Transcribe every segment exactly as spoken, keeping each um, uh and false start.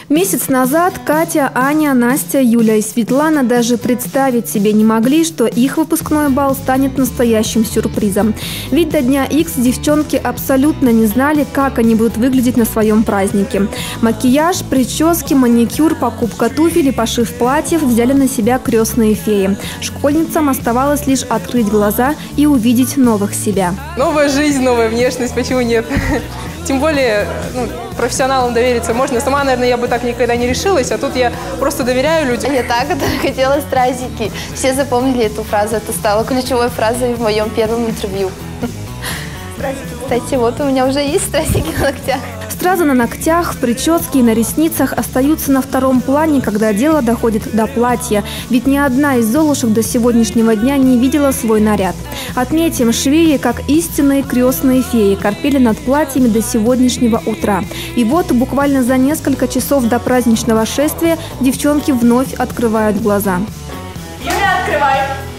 Месяц назад Катя, Аня, Настя, Юля и Светлана даже представить себе не могли, что их выпускной бал станет настоящим сюрпризом. Ведь до дня Икс девчонки абсолютно не знали, как они будут выглядеть на своем празднике. Макияж, прически, маникюр, покупка туфель и пошив платьев взяли на себя крестные феи. Школьницам оставалось лишь открыть глаза и увидеть новых себя. Новая жизнь, новая внешность, почему нет? Тем более, ну, профессионалам довериться можно. Сама, наверное, я бы так никогда не решилась, а тут я просто доверяю людям. Я так хотела стразики. Все запомнили эту фразу. Это стало ключевой фразой в моем первом интервью. Кстати, вот у меня уже есть стразики на ногтях. Стразы на ногтях, в прическе и на ресницах остаются на втором плане, когда дело доходит до платья. Ведь ни одна из золушек до сегодняшнего дня не видела свой наряд. Отметим, швеи, как истинные крестные феи, корпели над платьями до сегодняшнего утра. И вот буквально за несколько часов до праздничного шествия девчонки вновь открывают глаза. Юля, открывай!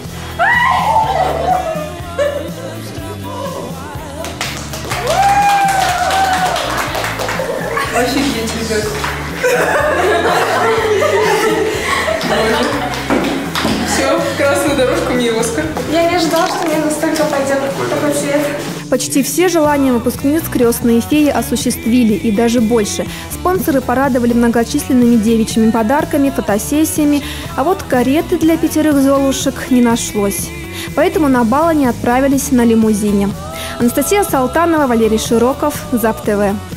Офигеть, ребят. Все, красную дорожку мне и Оскар. Я не ожидала, что мне настолько пойдет такой цвет. Почти все желания выпускниц крестные феи осуществили, и даже больше. Спонсоры порадовали многочисленными девичьими подарками, фотосессиями, а вот кареты для пятерых золушек не нашлось. Поэтому на бал они отправились на лимузине. Анастасия Салтанова, Валерий Широков, ЗАП ТВ.